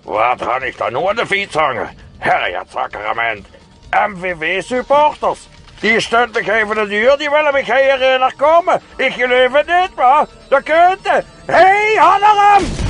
Wat ga ik dan nu aan de fiets hangen? Herrejetsackerament. MVV-supporters. Die stunt ik even de deur, die willen me hier naar komen. Ik geloof het niet, maar dat kunt. Hé, Hanneram!